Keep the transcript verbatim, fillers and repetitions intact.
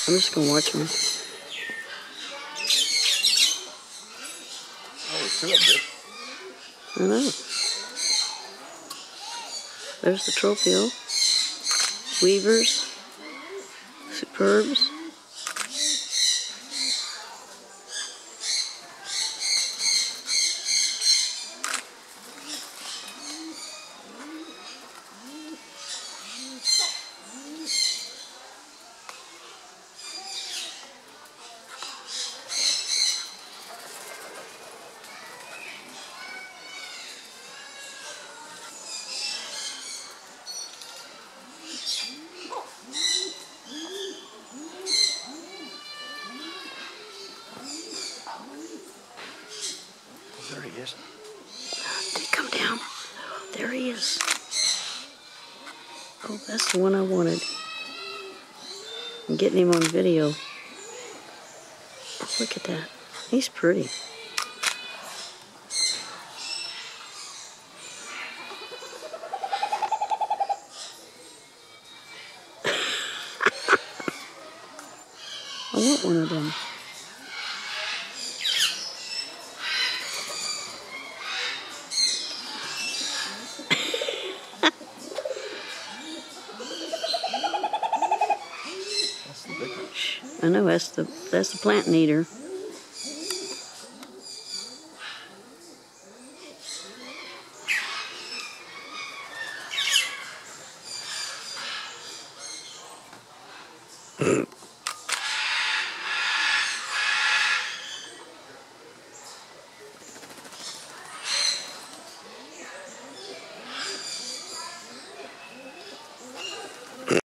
I'm just gonna watch them. Oh, there's two of them. I know. There's the Troupial, Weavers, Superbs. There he is. Did he come down? There he is. Oh, that's the one I wanted. I'm getting him on video. Look at that. He's pretty. I want one of them. That's the big one. I know, that's the that's the Plantain-eater.